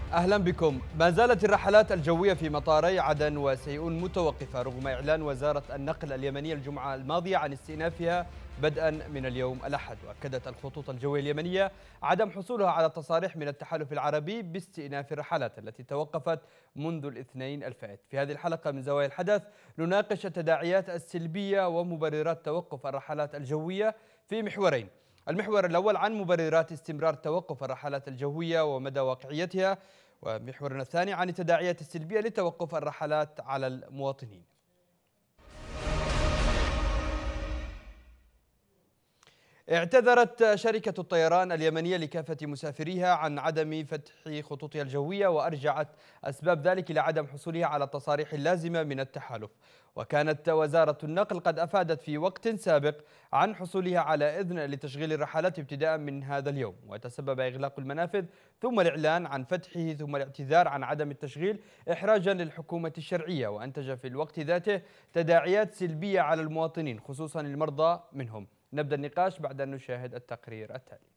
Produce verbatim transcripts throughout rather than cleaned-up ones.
أهلا بكم. ما زالت الرحلات الجوية في مطاري عدن وسيئون متوقفة رغم إعلان وزارة النقل اليمنية الجمعة الماضية عن استئنافها بدءا من اليوم الأحد. وأكدت الخطوط الجوية اليمنية عدم حصولها على تصاريح من التحالف العربي باستئناف الرحلات التي توقفت منذ الاثنين الفائت. في هذه الحلقة من زوايا الحدث نناقش التداعيات السلبية ومبررات توقف الرحلات الجوية في محورين: المحور الأول عن مبررات استمرار توقف الرحلات الجوية ومدى واقعيتها، ومحورنا الثاني عن التداعيات السلبية لتوقف الرحلات على المواطنين. اعتذرت شركة الطيران اليمنية لكافة مسافريها عن عدم فتح خطوطها الجوية، وأرجعت أسباب ذلك إلى عدم حصولها على التصاريح اللازمة من التحالف. وكانت وزارة النقل قد أفادت في وقت سابق عن حصولها على إذن لتشغيل الرحلات ابتداء من هذا اليوم، وتسبب إغلاق المنافذ ثم الإعلان عن فتحه ثم الاعتذار عن عدم التشغيل إحراجا للحكومة الشرعية، وأنتج في الوقت ذاته تداعيات سلبية على المواطنين خصوصا المرضى منهم. نبدأ النقاش بعد أن نشاهد التقرير التالي.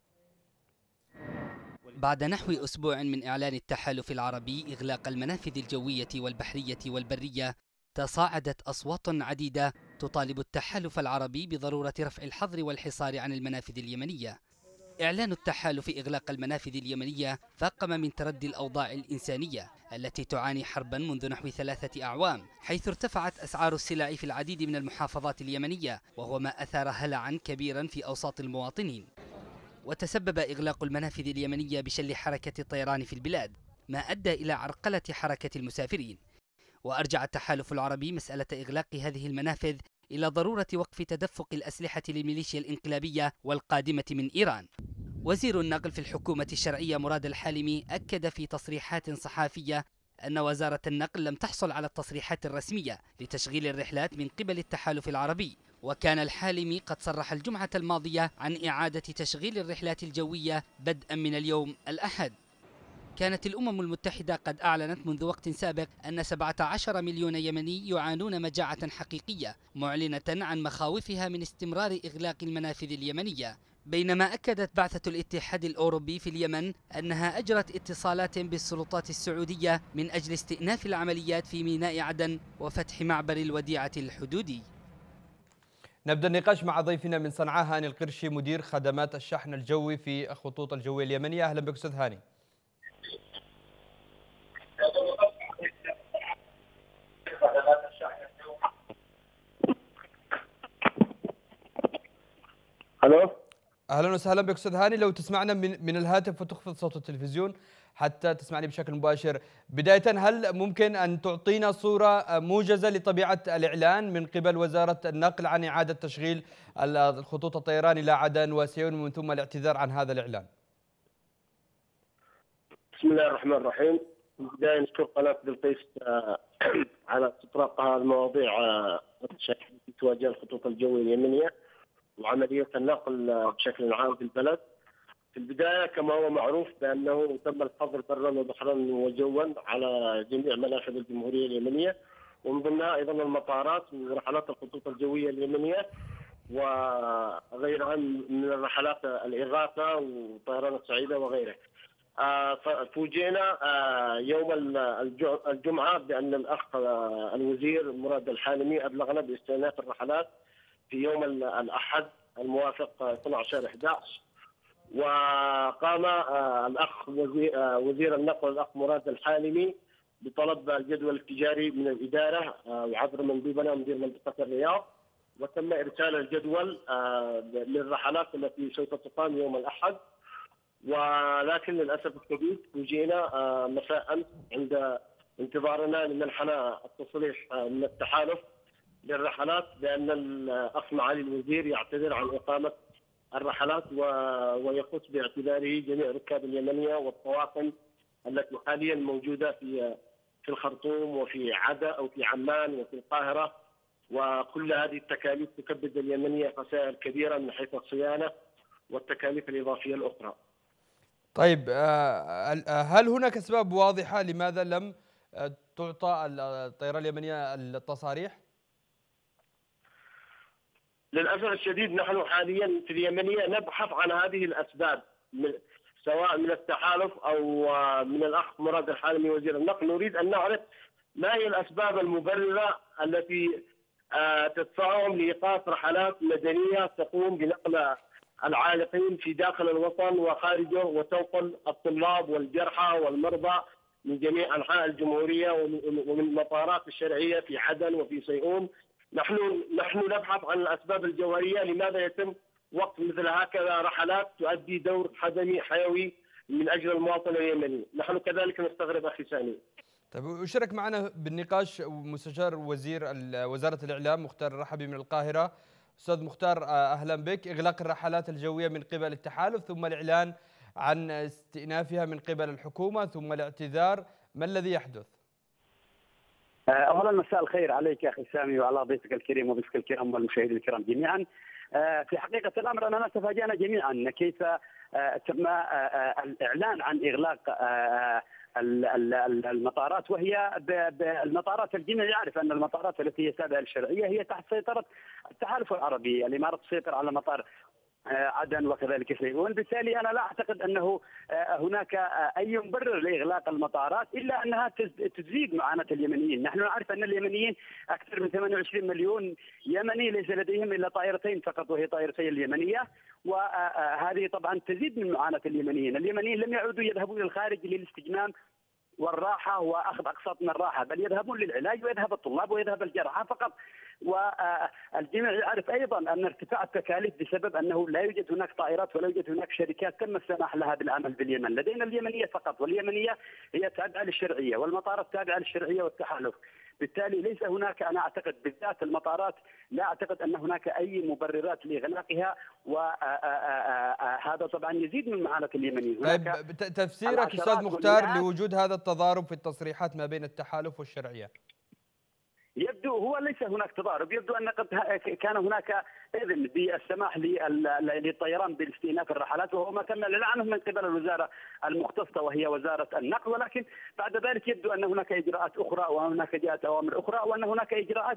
بعد نحو أسبوع من إعلان التحالف العربي إغلاق المنافذ الجوية والبحرية والبرية، تصاعدت أصوات عديدة تطالب التحالف العربي بضرورة رفع الحظر والحصار عن المنافذ اليمنية. إعلان التحالف إغلاق المنافذ اليمنية فاقم من تردي الأوضاع الإنسانية التي تعاني حربا منذ نحو ثلاثة أعوام، حيث ارتفعت أسعار السلع في العديد من المحافظات اليمنية، وهو ما أثار هلعا كبيرا في أوساط المواطنين. وتسبب إغلاق المنافذ اليمنية بشل حركة الطيران في البلاد، ما أدى إلى عرقلة حركة المسافرين. وأرجع التحالف العربي مسألة إغلاق هذه المنافذ إلى ضرورة وقف تدفق الأسلحة للميليشيا الإنقلابية والقادمة من إيران. وزير النقل في الحكومة الشرعية مراد الحالمي أكد في تصريحات صحافية أن وزارة النقل لم تحصل على التصريحات الرسمية لتشغيل الرحلات من قبل التحالف العربي. وكان الحالمي قد صرح الجمعة الماضية عن إعادة تشغيل الرحلات الجوية بدءا من اليوم الأحد. كانت الأمم المتحدة قد أعلنت منذ وقت سابق أن سبعة عشر مليون يمني يعانون مجاعة حقيقية، معلنة عن مخاوفها من استمرار إغلاق المنافذ اليمنية. بينما أكدت بعثة الاتحاد الأوروبي في اليمن أنها أجرت اتصالات بالسلطات السعودية من أجل استئناف العمليات في ميناء عدن وفتح معبر الوديعة الحدودي. نبدأ النقاش مع ضيفنا من صنعاء هاني القرشي، مدير خدمات الشحن الجوي في الخطوط الجوية اليمنية. أهلا بك أستاذ هاني. الو. اهلا وسهلا بك استاذ هاني، لو تسمعنا من من الهاتف وتخفض صوت التلفزيون حتى تسمعني بشكل مباشر. بداية، هل ممكن ان تعطينا صورة موجزة لطبيعة الاعلان من قبل وزارة النقل عن اعادة تشغيل الخطوط الطيران الى عدن وسيئون ومن ثم الاعتذار عن هذا الاعلان؟ بسم الله الرحمن الرحيم. بداية نشكر قناة بلقيس على استطراق المواضيع التي تواجه الخطوط الجوية اليمنية وعملية النقل بشكل عام في البلد. في البداية كما هو معروف بأنه تم الحظر برا وبحرا وجوا على جميع منافذ الجمهورية اليمنية، ومن ضمنها أيضا المطارات ورحلات الخطوط الجوية اليمنية وغيرها من الرحلات الإغاثة وطيران السعيدة وغيره. فوجئنا يوم الجمعة بأن الأخ الوزير مراد الحالمي أبلغنا باستئناف الرحلات في يوم الأحد الموافق اثني عشر أحد عشر، وقام الأخ وزير النقل الأخ مراد الحالمي بطلب الجدول التجاري من الإدارة وعبر مندوبنا مدير منطقة الرياض، وتم إرسال الجدول للرحلات التي سوف تقام يوم الأحد. ولكن للأسف الشديد فوجئنا مساء أمس عند انتظارنا لمنحنا التصريح من التحالف للرحلات بأن الأخ معالي الوزير يعتذر عن إقامة الرحلات ويخص باعتباره جميع ركاب اليمنية والطواقم التي حاليا موجودة في في الخرطوم وفي عدا أو في عمان وفي القاهرة، وكل هذه التكاليف تكبد اليمنية خسائر كبيرة من حيث الصيانة والتكاليف الإضافية الأخرى. طيب، هل هناك أسباب واضحة لماذا لم تعطى الطيران اليمنية التصاريح؟ للأسف الشديد نحن حاليا في اليمنية نبحث عن هذه الأسباب، سواء من التحالف أو من الأخ مراد الحالمي وزير النقل. نريد أن نعرف ما هي الأسباب المبررة التي تدفعهم لإيقاف رحلات مدنية تقوم بنقل العالقين في داخل الوطن وخارجه، وتنقل الطلاب والجرحى والمرضى من جميع أنحاء الجمهورية ومن المطارات الشرعية في عدن وفي سيئون. نحن نحن نبحث عن الأسباب الجوهرية لماذا يتم وقف مثل هكذا رحلات تؤدي دور خدمي حيوي من أجل المواطن اليمني. نحن كذلك نستغرب أخي سامي. طيب، وشارك معنا بالنقاش مستشار وزير وزارة الإعلام مختار الرحبي من القاهرة. أستاذ مختار، أهلا بك. إغلاق الرحلات الجوية من قبل التحالف، ثم الإعلان عن استئنافها من قبل الحكومة، ثم الاعتذار، ما الذي يحدث؟ أولا مساء الخير عليك يا أخي سامي وعلى ضيفك الكريم وضيفك الكرام والمشاهدين الكرام جميعا. في حقيقة الأمر أننا تفاجأنا جميعا كيف تم الإعلان عن إغلاق المطارات، وهي المطارات الجميع يعرف أن المطارات التي هي تابعة للشرعية هي تحت سيطرة التحالف العربي. الإمارات تسيطر على مطار عدن وكذلك سيئون، بالتالي أنا لا أعتقد أنه هناك أي مبرر لإغلاق المطارات إلا أنها تزيد معاناة اليمنيين. نحن نعرف أن اليمنيين أكثر من ثمانية وعشرين مليون يمني ليس لديهم إلا طائرتين فقط، وهي طائرتي اليمنية، وهذه طبعا تزيد من معاناة اليمنيين. اليمنيين لم يعودوا يذهبون إلى الخارج للاستجمام والراحة وأخذ أقساط من الراحة، بل يذهبون للعلاج، ويذهب الطلاب ويذهب الجرحى فقط. والجميع يعرف أيضا أن ارتفاع التكاليف بسبب أنه لا يوجد هناك طائرات ولا يوجد هناك شركات تم السماح لها بالعمل باليمن. لدينا اليمنية فقط، واليمنية هي تابعة للشرعية، والمطارات تابعة للشرعية والتحالف. بالتالي ليس هناك، أنا أعتقد بالذات المطارات لا أعتقد أن هناك أي مبررات لإغلاقها، وهذا طبعا يزيد من معاناة اليمنيين. طيب، تفسيرك أستاذ مختار لوجود هذا التضارب في التصريحات ما بين التحالف والشرعية؟ يبدو هو ليس هناك تضارب، يبدو أن قد كان هناك إذن بالسماح للطيران بالاستئناف الرحلات، وهو ما تم الإعلان عنه من قبل الوزارة المختصة وهي وزارة النقل، ولكن بعد ذلك يبدو أن هناك إجراءات أخرى وهناك جاءت أوامر أخرى وأن هناك إجراءات.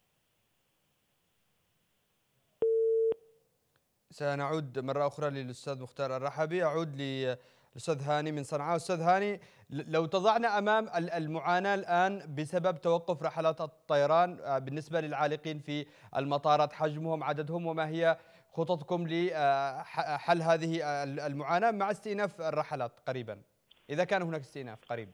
سنعود مرة أخرى للأستاذ مختار الرحبي. أعود للأستاذ هاني من صنعاء. أستاذ هاني، لو تضعنا أمام المعاناة الآن بسبب توقف رحلات الطيران بالنسبة للعالقين في المطارات، حجمهم، عددهم، وما هي خططكم لحل هذه المعاناة مع استئناف الرحلات قريبا، إذا كان هناك استئناف قريب؟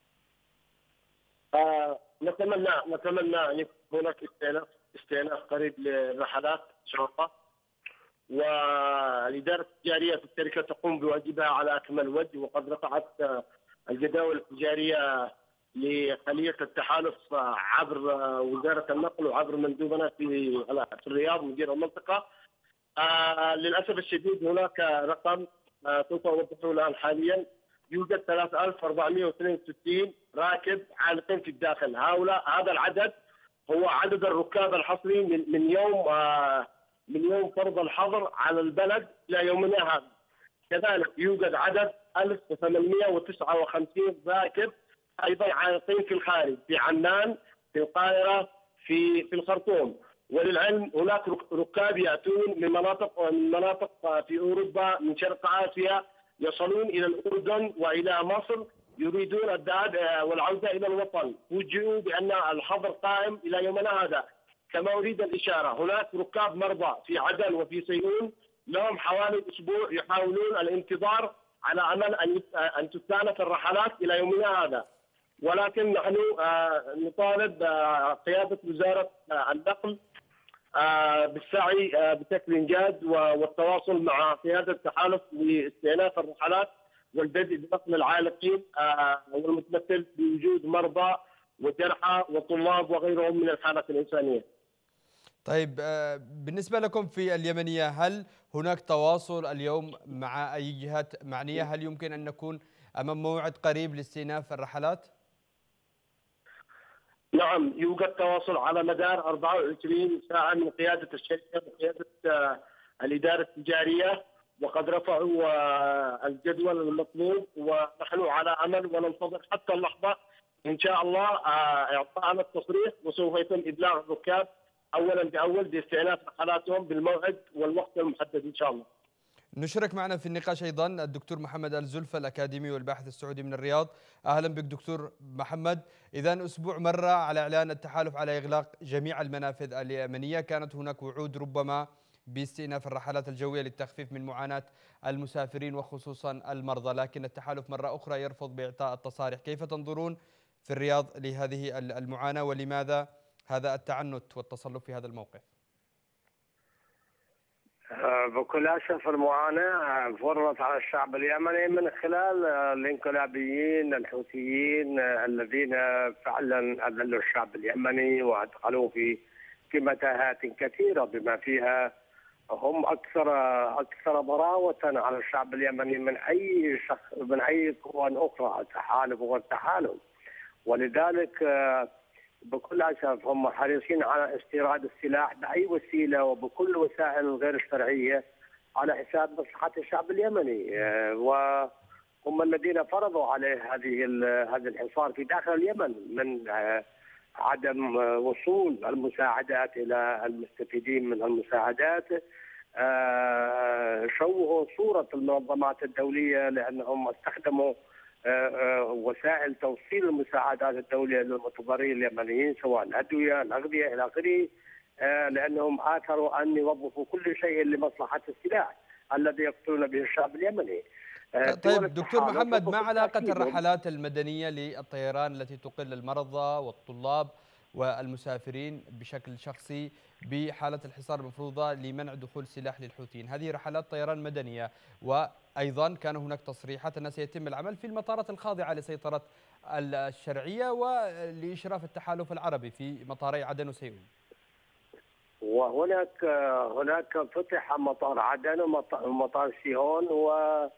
آه نتمنى نتمنى أن يكون هناك استئناف استئناف قريب للرحلات إن شاء الله. والإدارة التجارية في الشركة تقوم بواجبها على أكمل وجه، وقد رفعت الجداول التجارية لخلية التحالف عبر وزارة النقل وعبر مندوبنا في الرياض مدير المنطقة. آه للأسف الشديد هناك رقم آه سوف أوضحه الآن حاليا. يوجد ثلاثة آلاف وأربعمائة واثنين وستين راكب عالقين في الداخل. هؤلاء هذا العدد هو عدد الركاب الحصري من, من يوم آه من يوم فرض الحظر على البلد إلى يومنا هذا. كذلك يوجد عدد ألف وثمانمائة وتسعة وخمسين راكب أيضا عالقين في الخارج، في عمان، في القاهرة، في في الخرطوم. وللعلم هناك ركاب يأتون من مناطق من مناطق في أوروبا، من شرق آسيا، يصلون إلى الأردن وإلى مصر يريدون الذهاب والعودة إلى الوطن. فوجئوا بأن الحظر قائم إلى يومنا هذا. كما أريد الإشارة، هناك ركاب مرضى في عدن وفي سيئون لهم حوالي أسبوع يحاولون الانتظار على أمل أن أن تستأنف الرحلات إلى يومنا هذا. ولكن نحن نطالب قيادة وزارة النقل بالسعي بشكل جاد والتواصل مع قيادة التحالف لاستئناف الرحلات والبدء بنقل العالقين والمتمثل بوجود مرضى وجرحى وطلاب وغيرهم من الحالات الإنسانية. طيب، بالنسبة لكم في اليمنية، هل هناك تواصل اليوم مع أي جهات معنية؟ هل يمكن أن نكون أمام موعد قريب لاستئناف الرحلات؟ نعم، يوجد تواصل على مدار أربعة وعشرين ساعة من قيادة الشركة وقيادة الإدارة التجارية، وقد رفعوا الجدول المطلوب، ونحن على أمل وننتظر حتى اللحظة إن شاء الله إعطاءنا التصريح، وسوف يتم إبلاغ الركاب أولا بأول باستئناف رحلاتهم بالموعد والوقت المحدد إن شاء الله. نشرك معنا في النقاش أيضا الدكتور محمد الزلفة الأكاديمي والباحث السعودي من الرياض. أهلا بك دكتور محمد. إذا أسبوع مر على إعلان التحالف على إغلاق جميع المنافذ اليمنية، كانت هناك وعود ربما باستئناف الرحلات الجوية للتخفيف من معاناة المسافرين وخصوصا المرضى، لكن التحالف مرة أخرى يرفض بإعطاء التصاريح. كيف تنظرون في الرياض لهذه المعاناة، ولماذا هذا التعنت والتصلب في هذا الموقف؟ بكل أسف المعاناة فرضت على الشعب اليمني من خلال الانقلابيين الحوثيين الذين فعلا أذلوا الشعب اليمني وأدخلوه في في متاهات كثيرة، بما فيها هم أكثر أكثر ضراوة على الشعب اليمني من أي شخص من أي قوى أخرى، التحالف والتحالف. ولذلك بكل أسف هم حريصين على استيراد السلاح بأي وسيلة وبكل وسائل الغير الشرعية على حساب مصلحة الشعب اليمني، وهم الذين فرضوا عليه هذه هذا الحصار في داخل اليمن من عدم وصول المساعدات إلى المستفيدين من المساعدات. شوهوا صورة المنظمات الدولية لأنهم استخدموا وسائل توصيل المساعدات الدولية للمتضررين اليمنيين، سواء الأدوية، الأغذية إلى آخره، لأنهم آثروا أن يوظفوا كل شيء لمصلحة السلاح الذي يقتلون به الشعب اليمني. طيب دكتور محمد، ما علاقة الرحلات المدنية للطيران التي تقل المرضى والطلاب والمسافرين بشكل شخصي بحالة الحصار المفروضة لمنع دخول سلاح للحوثيين؟ هذه رحلات طيران مدنية، وأيضا كان هناك تصريحات أنه سيتم العمل في المطارات الخاضعة لسيطرة الشرعية ولإشراف التحالف العربي في مطاري عدن وسيئون. وهناك هناك فتح مطار عدن ومطار سيئون و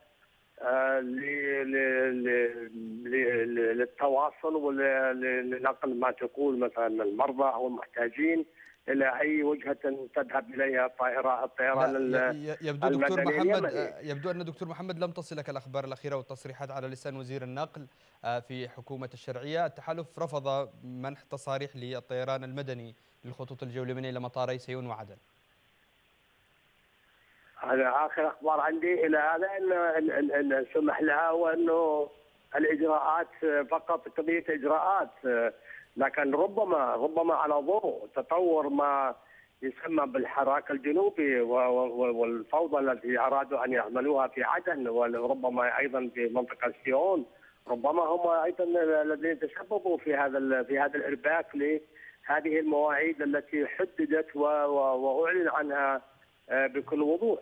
للتواصل ولنقل ما تقول مثلا المرضى او المحتاجين الى اي وجهه تذهب اليها الطائرات الطيران يبدو دكتور محمد يبدو ان دكتور محمد لم تصلك الاخبار الاخيره والتصريحات على لسان وزير النقل في حكومه الشرعيه. التحالف رفض منح تصاريح للطيران المدني للخطوط الجويه اليمنيه الى مطاري سيئون وعدن. هذا اخر اخبار عندي الى هذا ان ان ان سمح لها، وانه الاجراءات فقط قضيه اجراءات، لكن ربما ربما على ضوء تطور ما يسمى بالحراك الجنوبي والفوضى التي ارادوا ان يعملوها في عدن، وربما ايضا في منطقه سيئون، ربما هم ايضا الذين تسببوا في هذا في هذا الارباك لهذه المواعيد التي حددت واعلن عنها بكل وضوح.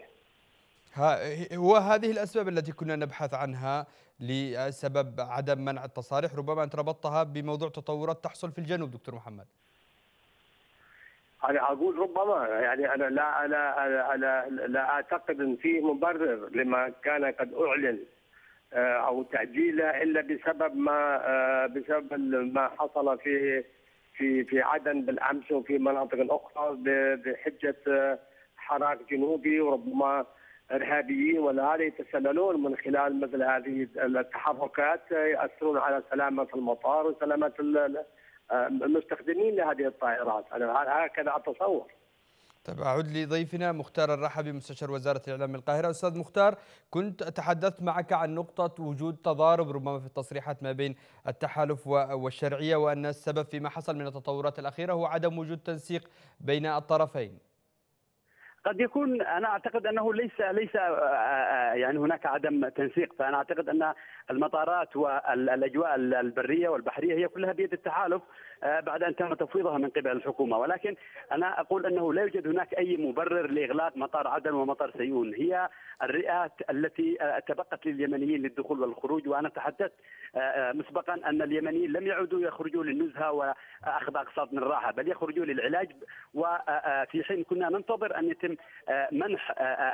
وهذه الأسباب التي كنا نبحث عنها لسبب عدم منع التصاريح، ربما أنت ربطتها بموضوع تطورات تحصل في الجنوب دكتور محمد. أنا أقول ربما، يعني أنا لا أنا أنا لا أعتقد أن فيه مبرر لما كان قد أعلن أو تعجيله إلا بسبب ما بسبب ما حصل في في في عدن بالأمس وفي مناطق أخرى بحجة حراك جنوبي، وربما ارهابيين ولا يتسللون من خلال مثل هذه التحركات يؤثرون على سلامه المطار وسلامه المستخدمين لهذه الطائرات. انا هكذا اتصور. طيب اعود لضيفنا مختار الرحبي مستشار وزاره الاعلام من القاهره. استاذ مختار، كنت تحدثت معك عن نقطه وجود تضارب ربما في التصريحات ما بين التحالف والشرعيه، وان السبب فيما حصل من التطورات الاخيره هو عدم وجود تنسيق بين الطرفين. قد يكون، انا اعتقد انه ليس ليس يعني هناك عدم تنسيق، فانا اعتقد ان المطارات والاجواء البريه والبحريه هي كلها بيد التحالف بعد ان تم تفويضها من قبل الحكومه، ولكن انا اقول انه لا يوجد هناك اي مبرر لاغلاق مطار عدن ومطار سيئون. هي الرئات التي تبقت لليمنيين للدخول والخروج، وانا تحدثت مسبقا ان اليمنيين لم يعودوا يخرجوا للنزهه واخذ اقساط من الراحه، بل يخرجوا للعلاج، وفي حين كنا ننتظر ان يتم منح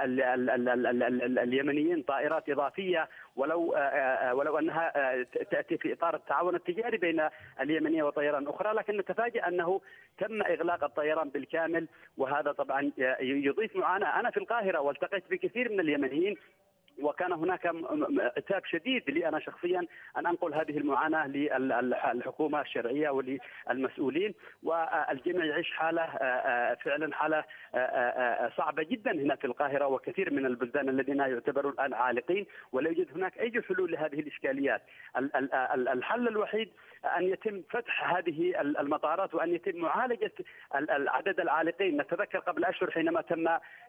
اليمنيين طائرات اضافيه ولو ولو انها تاتي في اطار التعاون التجاري بين اليمنيه وطيران اخرى، لكن نتفاجأ انه تم اغلاق الطيران بالكامل، وهذا طبعا يضيف معاناه. انا في القاهره والتقيت بكثير من اليمنيين وكان هناك عتاب شديد لي أنا شخصيا أن أنقل هذه المعاناة للحكومة الشرعية وللمسؤولين، والجميع يعيش حالة فعلا حالة صعبة جدا هنا في القاهرة وكثير من البلدان الذين يعتبرون الآن عالقين، ولا يوجد هناك أي حلول لهذه الإشكاليات. الحل الوحيد أن يتم فتح هذه المطارات وأن يتم معالجة عدد العالقين. نتذكر قبل أشهر حينما تم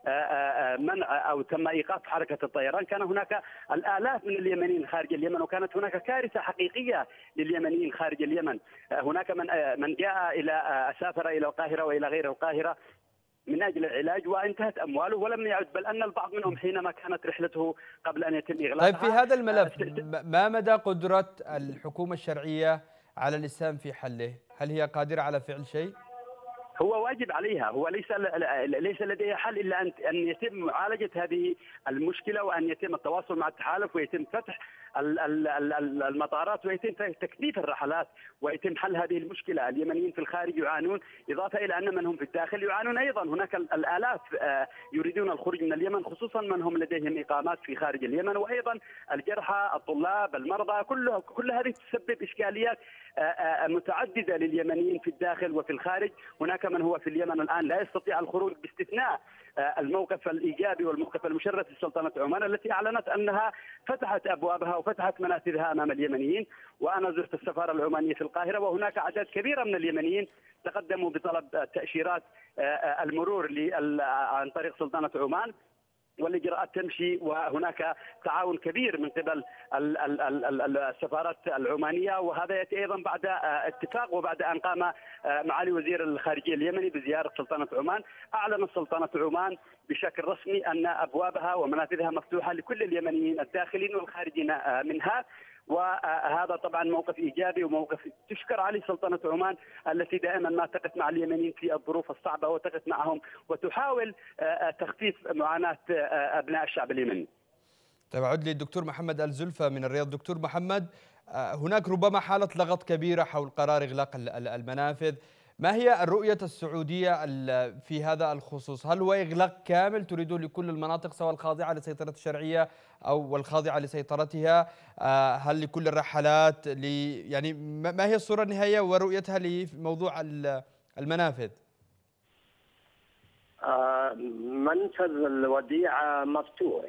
منع أو تم إيقاف حركة الطيران كان هناك الآلاف من اليمنيين خارج اليمن، وكانت هناك كارثة حقيقية لليمنيين خارج اليمن. هناك من من جاء إلى سافر إلى القاهرة وإلى غير القاهرة من أجل العلاج وانتهت أمواله ولم يعد، بل أن البعض منهم حينما كانت رحلته قبل أن يتم إغلاقها. طيب في هذا الملف ما مدى قدرة الحكومة الشرعية على الإسهام في حله؟ هل هي قادرة على فعل شيء؟ هو واجب عليها، هو ليس ليس لديها حل الا ان ان يتم معالجه هذه المشكله وان يتم التواصل مع التحالف ويتم فتح المطارات ويتم تكثيف الرحلات ويتم حل هذه المشكله. اليمنيين في الخارج يعانون، اضافه الى ان من هم في الداخل يعانون ايضا. هناك الالاف يريدون الخروج من اليمن، خصوصا من هم لديهم اقامات في خارج اليمن، وايضا الجرحى، الطلاب، المرضى، كل كل هذه تسبب اشكاليات متعدده لليمنيين في الداخل وفي الخارج. هناك من هو في اليمن الان لا يستطيع الخروج باستثناء الموقف الايجابي والموقف المشرف لسلطنه عمان التي اعلنت انها فتحت ابوابها وفتحت منافذها امام اليمنيين. وانا زرت السفاره العمانيه في القاهره وهناك اعداد كبيره من اليمنيين تقدموا بطلب تاشيرات المرور عن طريق سلطنه عمان، والاجراءات تمشي، وهناك تعاون كبير من قبل السفارات العمانيه. وهذا ياتي ايضا بعد اتفاق وبعد ان قام معالي وزير الخارجيه اليمني بزياره سلطنه عمان. اعلنت سلطنه عمان بشكل رسمي ان ابوابها ومنافذها مفتوحه لكل اليمنيين الداخلين والخارجين منها، وهذا طبعا موقف ايجابي وموقف تشكر عليه سلطنه عمان التي دائما ما تقف مع اليمنيين في الظروف الصعبه وتقف معهم وتحاول تخفيف معاناه ابناء الشعب اليمني. طيب أعود للدكتور محمد الزلفة من الرياض. دكتور محمد، هناك ربما حالة لغط كبيرة حول قرار إغلاق المنافذ، ما هي الرؤية السعودية في هذا الخصوص؟ هل هو إغلاق كامل تريدون لكل المناطق سواء الخاضعة لسيطرة الشرعية أو والخاضعة لسيطرتها؟ هل لكل الرحلات لي يعني ما هي الصورة النهائية ورؤيتها لموضوع المنافذ؟ منفذ الوديعة مفتوح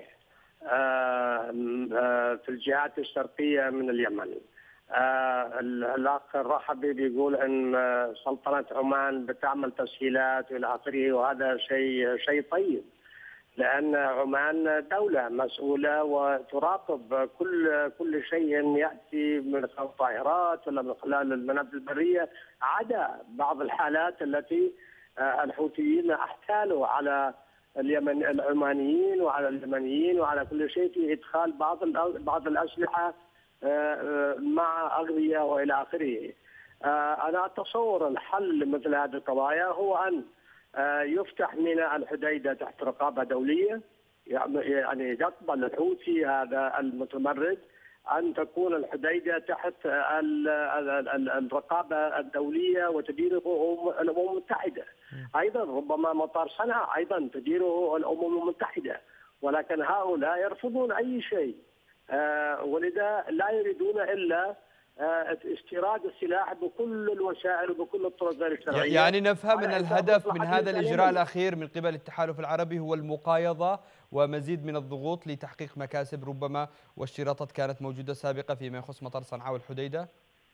في الجهات الشرقية من اليمن. الأخ الرحبي بيقول أن سلطنة عمان بتعمل تسهيلات إلى آخره، وهذا شيء شيء طيب، لأن عمان دولة مسؤولة وتراقب كل كل شيء يأتي من خلال الطائرات ولا من خلال المنافذ البرية، عدا بعض الحالات التي الحوثيين احتالوا على اليمن العمانيين وعلى اليمنيين وعلى كل شيء في ادخال بعض بعض الاسلحه مع اغذيه والى اخره. انا اتصور الحل لمثل هذه القضايا هو ان يفتح ميناء الحديده تحت رقابه دوليه، يعني يقبل الحوثي هذا المتمرد أن تكون الحديدة تحت الرقابة الدولية وتديره الأمم المتحدة. أيضا ربما مطار صنعاء أيضا تديره الأمم المتحدة، ولكن هؤلاء يرفضون أي شيء، ولذا لا يريدون إلا استيراد السلاح بكل الوسائل وبكل الطرق غير الشرعية. يعني نفهم أن الهدف من هذا الإجراء الأخير من قبل التحالف العربي هو المقايضة ومزيد من الضغوط لتحقيق مكاسب ربما واشتراطات كانت موجودة سابقة فيما يخص مطار صنعاء والحديدة؟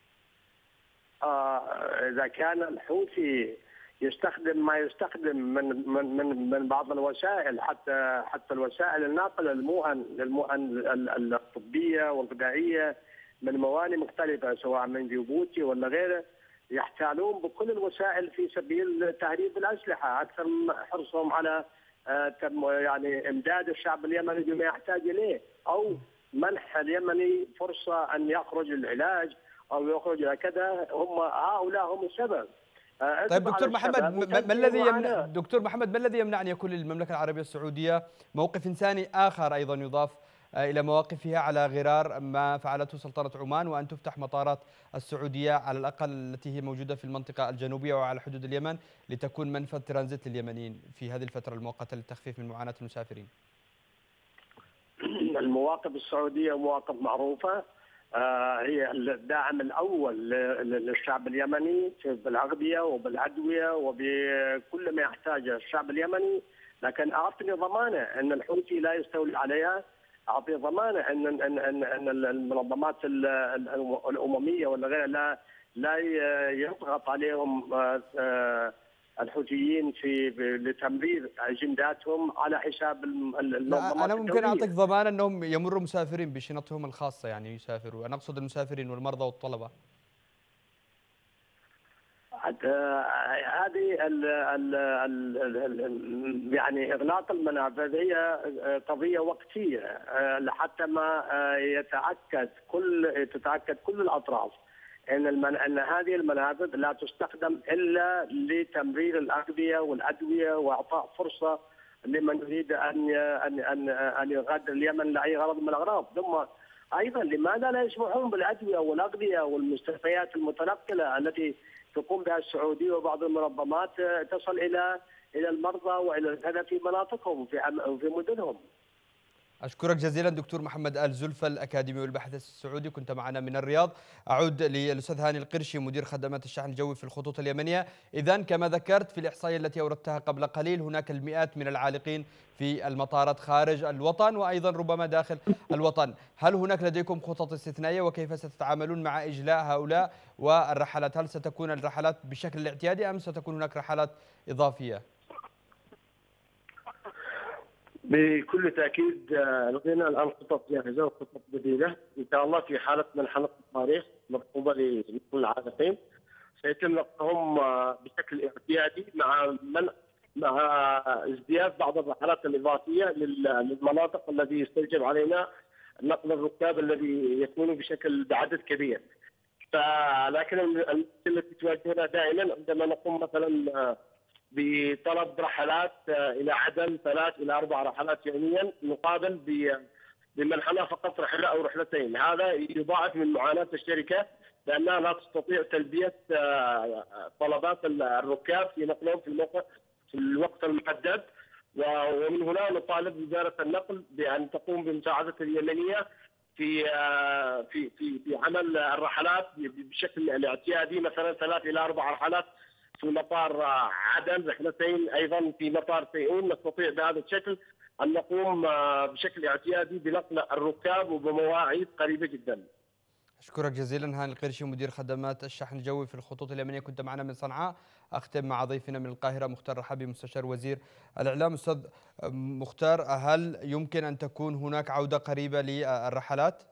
آه إذا كان الحوثي يستخدم ما يستخدم من من من من بعض الوسائل، حتى حتى الوسائل الناقلة للمؤن للمؤن الطبية والغذائية من موانئ مختلفة سواء من جيبوتي ولا غيره، يحتالون بكل الوسائل في سبيل تهريب الأسلحة أكثر من حرصهم على يعني إمداد الشعب اليمني بما يحتاج إليه، أو منح اليمني فرصة أن يخرج للعلاج أو يخرج إلى كذا. هم هؤلاء هم السبب. طيب دكتور محمد، ما الذي يمنع دكتور محمد ما الذي يمنع أن يكون للمملكة العربية السعودية موقف إنساني آخر أيضا يضاف إلى مواقفها على غرار ما فعلته سلطنة عمان، وأن تفتح مطارات السعودية على الأقل التي هي موجودة في المنطقة الجنوبية وعلى حدود اليمن لتكون منفذ ترانزيت لليمنيين في هذه الفترة المؤقتة للتخفيف من معاناة المسافرين؟ المواقف السعودية مواقف معروفة، هي الداعم الأول للشعب اليمني بالأغذية وبالأدوية وبكل ما يحتاجه الشعب اليمني، لكن أعطني ضمانة أن الحوثي لا يستولي عليها، أعطي ضمانة أن أن أن أن المنظمات الأممية ولا غيرها لا لا يضغط عليهم الحوثيين في لتمرير اجنداتهم على حساب المنظمات. انا ممكن اعطيك ضمان انهم يمروا مسافرين بشنطهم الخاصه، يعني يسافروا، انا اقصد المسافرين والمرضى والطلبه. هذه يعني اغلاق المنافذ هي قضيه وقتيه لحتى ما يتاكد كل تتاكد كل الاطراف ان المن... ان هذه المنافذ لا تستخدم الا لتمرير الاغذيه والادويه واعطاء فرصه لمن يريد ان ان ان ان يغادر اليمن لاي غرض من الاغراض. ثم ايضا لماذا لا يسمحون بالادويه والاغذيه والمستشفيات المتنقله التي تقوم بها السعوديه وبعض المنظمات تصل الى الى المرضى والى الهدى في مناطقهم في في مدنهم. أشكرك جزيلا دكتور محمد آل زلفى الأكاديمي والباحث السعودي، كنت معنا من الرياض. أعود للأستاذ هاني القرشي مدير خدمات الشحن الجوي في الخطوط اليمنية. إذن كما ذكرت في الإحصائية التي أوردتها قبل قليل، هناك المئات من العالقين في المطارات خارج الوطن وأيضا ربما داخل الوطن. هل هناك لديكم خطط استثنائية وكيف ستتعاملون مع إجلاء هؤلاء والرحلات؟ هل ستكون الرحلات بشكل الاعتيادي أم ستكون هناك رحلات إضافية؟ بكل تاكيد لدينا الان خطط جاهزه وخطط بديله ان شاء الله. في حاله منحنى التاريخ مطلوبه لكل العالقين سيتم نقلهم بشكل اعتيادي مع من مع ازدياد بعض الرحلات الاضافيه للمناطق التي يستوجب علينا نقل الركاب الذي يكونوا بشكل بعدد كبير. لكن المشكله التي تواجهنا دائما عندما نقوم مثلا بطلب رحلات الى عدن ثلاث الى اربع رحلات يوميا مقابل بمنحنى فقط رحله او رحلتين، هذا يضاعف من معاناه الشركه لانها لا تستطيع تلبيه طلبات الركاب في نقلهم في الوقت في الوقت المحدد. ومن هنا نطالب وزاره النقل بان تقوم بمساعده اليمنيه في في في في عمل الرحلات بشكل الاعتيادي، مثلا ثلاث الى اربع رحلات في مطار عدن، رحلتين ايضا في مطار سيئون. نستطيع بهذا الشكل ان نقوم بشكل اعتيادي بنقل الركاب وبمواعيد قريبه جدا. اشكرك جزيلا هاني القرشي مدير خدمات الشحن الجوي في الخطوط اليمنيه، كنت معنا من صنعاء. اختم مع ضيفنا من القاهره مختار رحابي مستشار وزير الاعلام. استاذ مختار، هل يمكن ان تكون هناك عوده قريبه للرحلات؟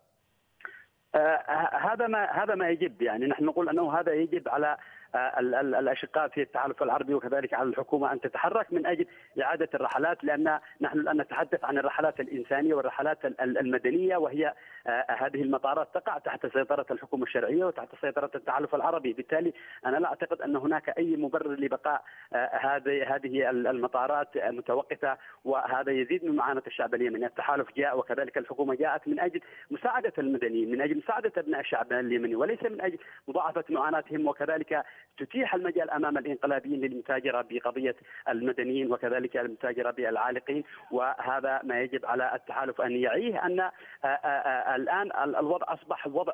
آه هذا ما هذا ما يجب، يعني نحن نقول انه هذا يجب على الاشقاء في التحالف العربي وكذلك على الحكومه ان تتحرك من اجل اعاده الرحلات، لان نحن الان نتحدث عن الرحلات الانسانيه والرحلات المدنيه، وهي هذه المطارات تقع تحت سيطره الحكومه الشرعيه وتحت سيطره التحالف العربي. بالتالي انا لا اعتقد ان هناك اي مبرر لبقاء هذه هذه المطارات متوقفه، وهذا يزيد من معاناه الشعب اليمني. التحالف جاء وكذلك الحكومه جاءت من اجل مساعده المدنيين، من اجل مساعده ابناء الشعب اليمني، وليس من اجل مضاعفه معاناتهم، وكذلك تتيح المجال امام الانقلابيين للمتاجره بقضيه المدنيين وكذلك المتاجره بالعالقين. وهذا ما يجب على التحالف ان يعيه، ان الان الوضع اصبح وضع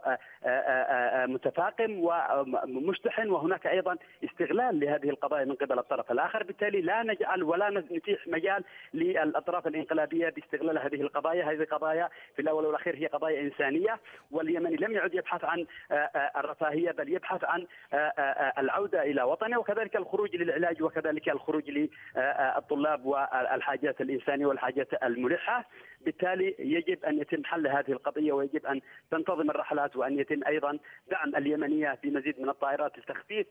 متفاقم ومشتحن، وهناك ايضا استغلال لهذه القضايا من قبل الطرف الاخر. بالتالي لا نجعل ولا نتيح مجال للاطراف الانقلابيه باستغلال هذه القضايا. هذه القضايا في الاول والاخير هي قضايا انسانيه، واليمني لم يعد يبحث عن الرفاهيه بل يبحث عن العودة إلى وطنه، وكذلك الخروج للعلاج، وكذلك الخروج للطلاب والحاجات الإنسانية والحاجات الملحة. بالتالي يجب أن يتم حل هذه القضية، ويجب أن تنتظم الرحلات، وأن يتم أيضا دعم اليمنية بمزيد من الطائرات لتخفيف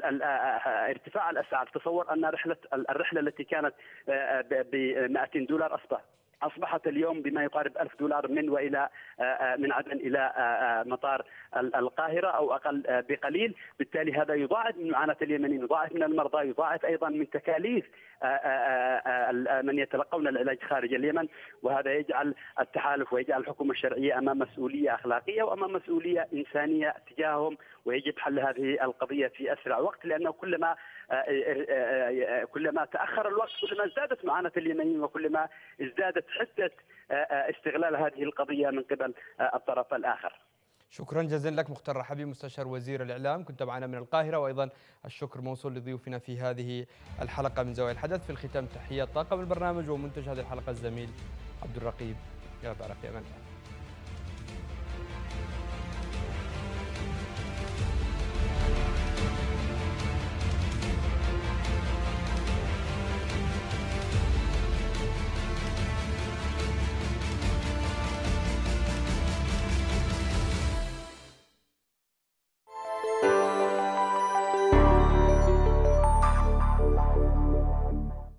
ارتفاع الأسعار. تصور أن رحلة الرحلة التي كانت ب مئتين دولار أصبح أصبحت اليوم بما يقارب ألف دولار من وإلى من عدن إلى مطار القاهرة أو أقل بقليل. بالتالي هذا يضاعف من معاناة اليمنيين، يضاعف من المرضى، يضاعف أيضا من تكاليف من يتلقون العلاج خارج اليمن. وهذا يجعل التحالف ويجعل الحكومة الشرعية أمام مسؤولية أخلاقية وأمام مسؤولية إنسانية تجاههم، ويجب حل هذه القضية في أسرع وقت، لأنه كلما كلما تأخر الوقت كلما ازدادت معاناة اليمنيين، وكلما ازدادت حدة استغلال هذه القضية من قبل الطرف الآخر. شكرا جزيلا لك مختار رحبي مستشار وزير الإعلام، كنت معنا من القاهرة. وأيضا الشكر موصول لضيوفنا في هذه الحلقة من زوايا الحدث. في الختام تحيات طاقم البرنامج ومنتج هذه الحلقة الزميل عبد الرقيب. يا بارك في أمان الله.